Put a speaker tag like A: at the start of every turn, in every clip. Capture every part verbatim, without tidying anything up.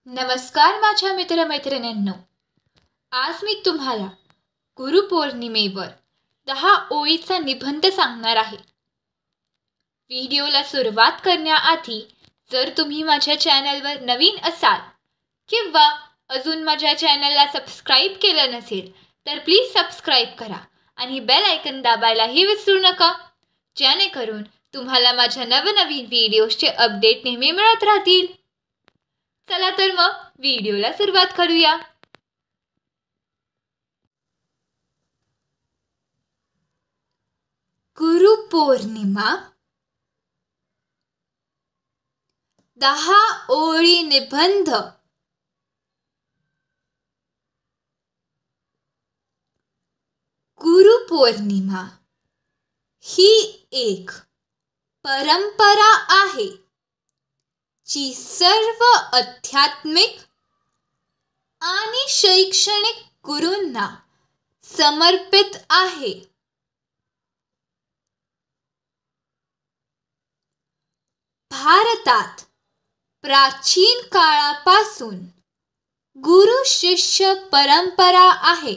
A: नमस्कार माझ्या मित्रमैत्रिणींनो, आज मी तुम्हाला गुरुपौर्णिमेवर दहा ओळीचा निबंध सांगणार आहे. व्हिडिओला सुरुवात करण्याआधी जर तुम्ही माझ्या चॅनलवर नवीन असाल किंवा अजून माझ्या चॅनलला सबस्क्राईब केलं नसेल तर प्लीज सबस्क्राईब करा आणि बेल आयकन दाबायलाही विसरू नका, जेणेकरून तुम्हाला माझ्या नवनवीन व्हिडिओजचे अपडेट नेहमी मिळत राहतील. चला तर मग व्हिडिओला सुरुवात करूया. गुरुपौर्णिमा दहा ओळी निबंध. गुरुपौर्णिमा ही एक परंपरा आहे जी सर्व आध्यात्मिक आणि शैक्षणिक गुरूंना समर्पित आहे. भारतात प्राचीन काळापासून गुरु शिष्य परंपरा आहे.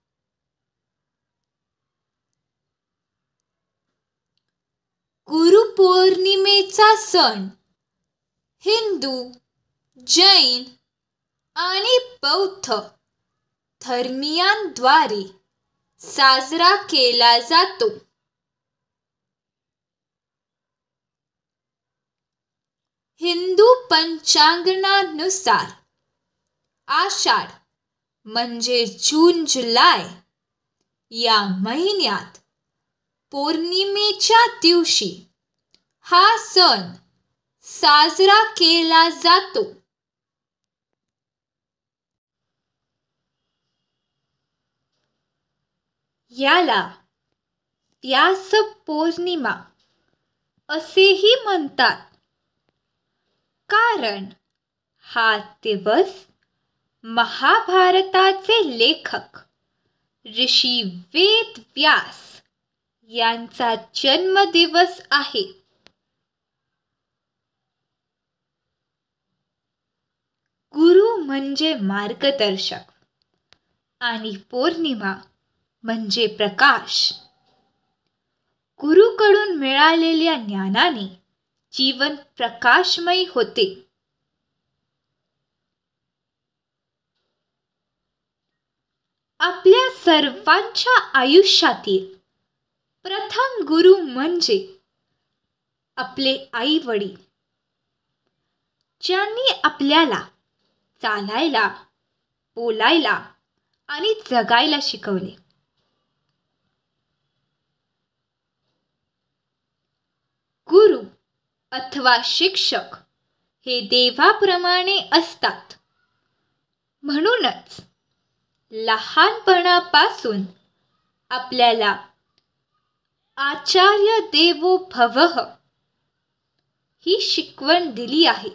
A: गुरुपौर्णिमेचा सण हिंदू, जैन आणि बौद्ध धर्मीयांद्वारे साजरा केला जातो. हिंदू पंचांगानुसार आषाढ म्हणजे जून जुलै या महिन्यात पौर्णिमेच्या दिवशी हा सण साजरा केला जातो. याला व्यास पौर्णिमा असेही म्हणतात, कारण हा दिवस महाभारताचे लेखक ऋषी वेद व्यास यांचा जन्मदिवस आहे. गुरु म्हणजे मार्गदर्शक आणि पौर्णिमा म्हणजे प्रकाश. गुरुकडून मिळालेल्या ज्ञानाने जीवन प्रकाशमय होते. आपल्या सर्वांच्या आयुष्यातील प्रथम गुरु म्हणजे आपले आई वडील, ज्यांनी आपल्याला चालायला, बोलायला आणि जगायला शिकवले. गुरु अथवा शिक्षक हे देवाप्रमाणे असतात. म्हणूनच लहानपणापासून आपल्याला आचार्य देवो भवः ही शिकवण दिली आहे.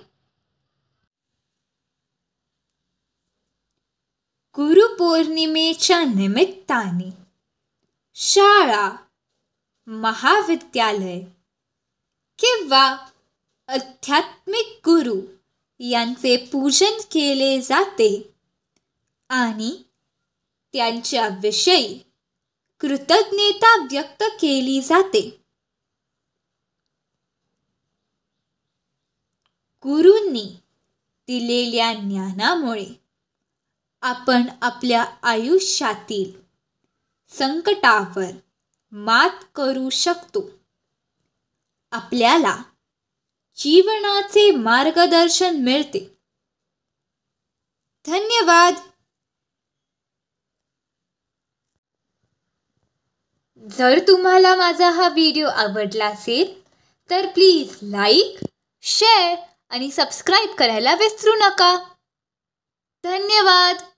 A: गुरुपौर्णिमेच्या निमित्ताने शाळा, महाविद्यालय किंवा आध्यात्मिक गुरु यांचे पूजन केले जाते आणि त्यांच्याविषयी कृतज्ञता व्यक्त केली जाते. गुरूंनी दिलेल्या ज्ञानामुळे आपण आपल्या आयुष्यातील संकटावर मात करू शकतो. आपल्याला जीवनाचे मार्गदर्शन मिळते. धन्यवाद. जर तुम्हाला माझा हा व्हिडिओ आवडला असेल तर प्लीज लाईक, शेअर आणि सबस्क्राईब करायला विसरू नका. धन्यवाद.